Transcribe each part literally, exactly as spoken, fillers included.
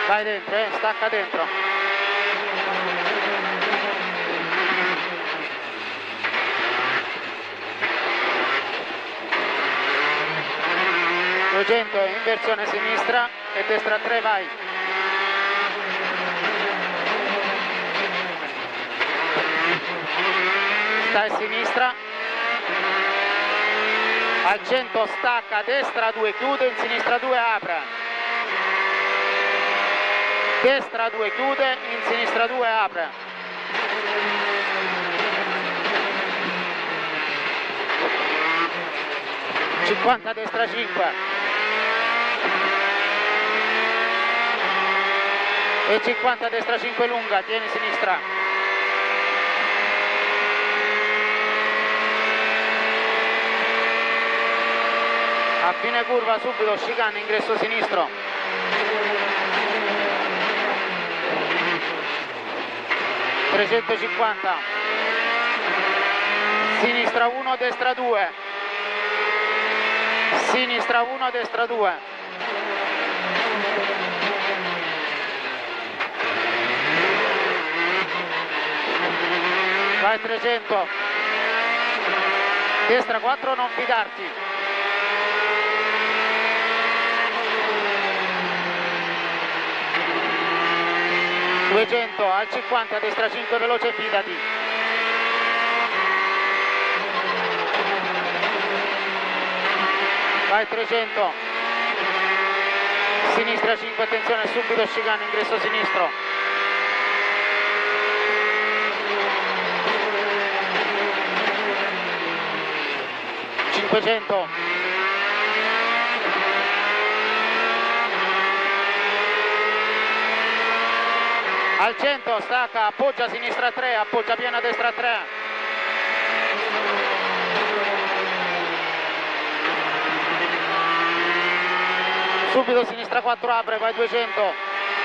Vai dentro, eh, stacca dentro. duecento, inversione sinistra e destra tre, vai. Stai a sinistra. Al cento stacca, destra due, chiude, in sinistra due, apre. Destra due, chiude, in sinistra due, apre. cinquanta, destra cinque. E cinquanta, destra cinque lunga, tieni sinistra. A fine curva subito chicane, ingresso sinistro. trecentocinquanta. Sinistra uno, destra due. Sinistra uno, destra due. Vai trecento. Destra quattro, non fidarti. duecento, al cinquanta, destra cinque, veloce, fidati. Vai trecento. Sinistra cinque, attenzione, subito chicane, ingresso sinistro. cinquecento. Al cento stacca, appoggia sinistra tre, appoggia piena destra tre. Subito sinistra quattro, apre, vai duecento.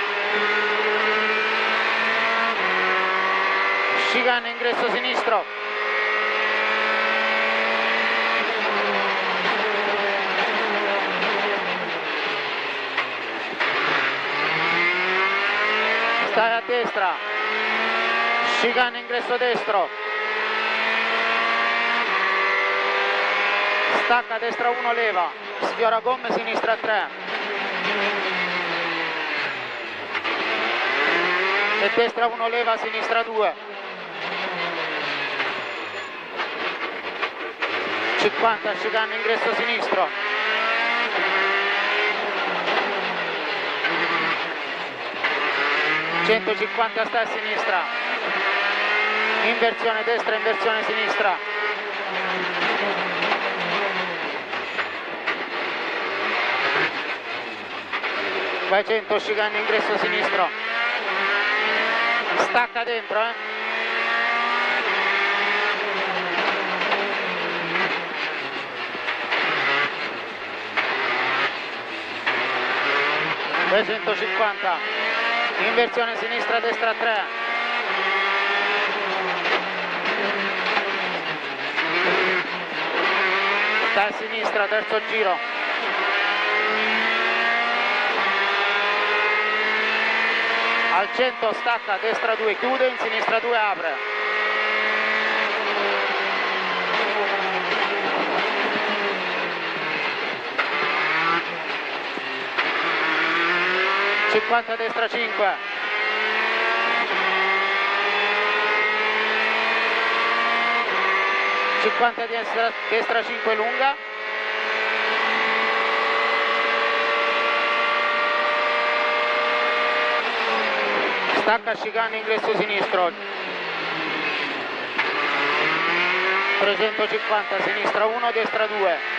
Chicane, ingresso sinistro. Stai a destra, chicane, ingresso destro, stacca destra uno, leva, sfiora gomme, sinistra tre e destra uno, leva, sinistra due, cinquanta, chicane, ingresso sinistro. centocinquanta, sta a sinistra, inversione destra, inversione sinistra. Vai cento, chicane, ingresso sinistro. Stacca dentro, eh. duecentocinquanta. Inversione sinistra, destra tre. Sta a sinistra, terzo giro. Al cento stacca, destra due, chiude, in sinistra due, apre. cinquanta, destra cinque. cinquanta, destra, destra cinque lunga. Stacca, chicane, ingresso sinistro. trecentocinquanta, sinistra uno, destra due.